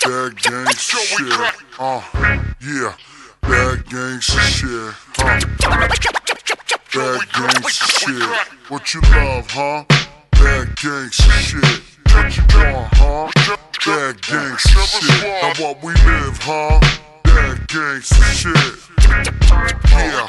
That gangsta shit. Yeah. That gangsta shit. That gangsta shit. What you love, huh? That gangsta shit. What you want, huh? That gangsta shit. Now what we live, huh? That gangsta shit. Yeah.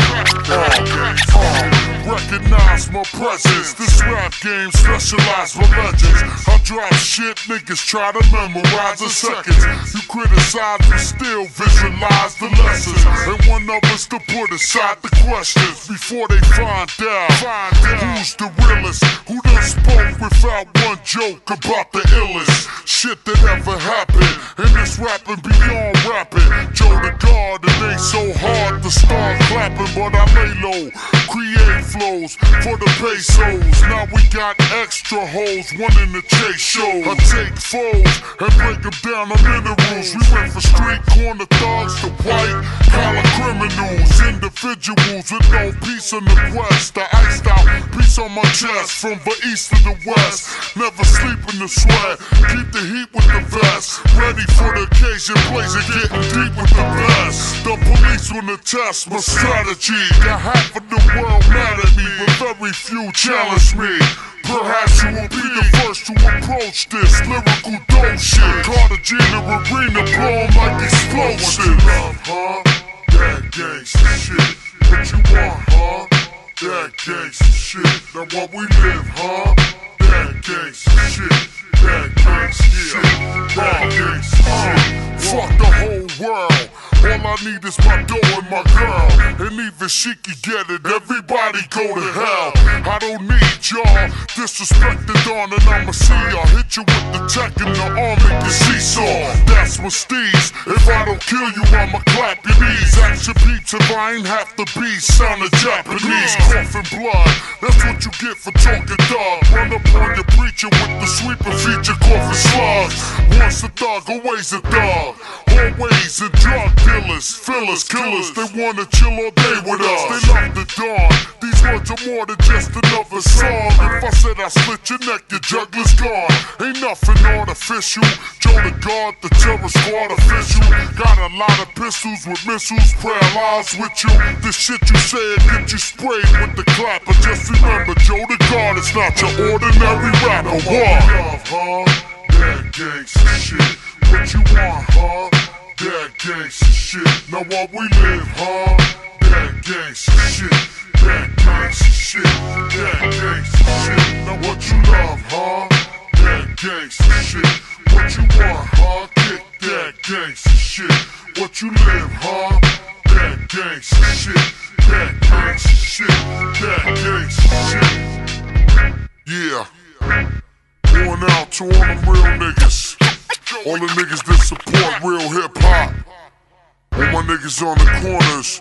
Recognize my presence. This rap game specialized for legends. I drop shit niggas try to memorize in seconds. You criticize but still visualize the lessons. And one of us to put aside the questions before they find out who's the realest, who done spoke without one joke about the illest shit that ever happened. And this rapping beyond rapping. Joe the God, it ain't so hard to start clapping, but I lay low, create flows for the pesos. Now we got extra hoes wanting to chase shows. I take foes and break them down to minerals. We went from street corner thugs to white collar criminals, individuals with no peace in the quest. I iced out peace on my chest from the east to the west. Never sleep in the sweat, keep the heat with the vest. Ready for the occasion, blazing, getting deep with the best. The police wanna test my strategy. Got half of the world mad at me, but very few challenge me. Perhaps you will be the first to approach this lyrical dope shit. Cartagena arena blowing like explosives. What you love, huh? That gangsta shit. What you want, huh? That gangsta shit. Now what we live, huh? That gangsta shit. That gangsta shit. That gangsta shit. Fuck the whole world. All I need is my dough and my girl. And even she can get it, everybody go to hell. I don't need y'all disrespect the dawn, and I'ma see y'all. Hit you with the tech in the arm, make you seesaw. That's my steez. If I don't kill you, I'ma clap your knees. Action peeps if I ain't half the beast. Sounding Japanese, coughing blood. That's what you get for talking dog. Run up on your preacher with the sweeper feature, coughing slugs. Once a thug, always a dog. Always a drug dealers, fillers, killers. They wanna chill all day with us. They love the dawn. These words are more than just another song. If I said I split your neck, your juggler's gone. Ain't nothing artificial. Joe the God, the terror squad official. Got a lot of pistols with missiles, paralyzed with you. The shit you said get you sprayed with the clapper. Just remember, Joe the God is not your ordinary rapper. What? Huh? That gangsta shit. What you want, huh? That gangsta shit. Now what we live, huh? That gangsta shit. That gangsta shit. That gangsta shit. Now what you love, huh? That gangsta shit. What you want, huh? Kick that gangsta shit. What you live, huh? That gangsta shit. That gangsta shit. That gangsta shit. Yeah. Going out to all them real niggas. All the niggas that support real hip-hop. All my niggas on the corners,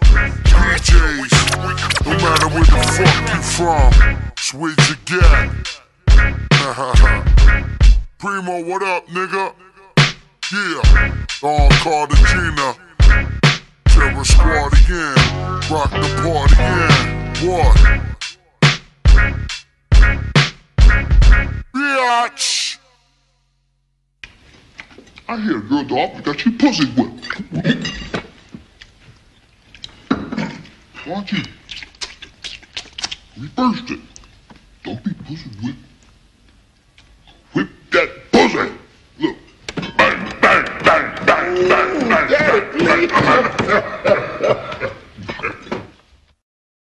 DJs. No matter where the fuck you from, it's where you get. Primo, what up, nigga? Yeah, on Cartagena. Terror Squad again. Rock the party again. What? Bitch! I hear your dog got your pussy whipped. Why don't you reverse it? Don't be pussy whipped.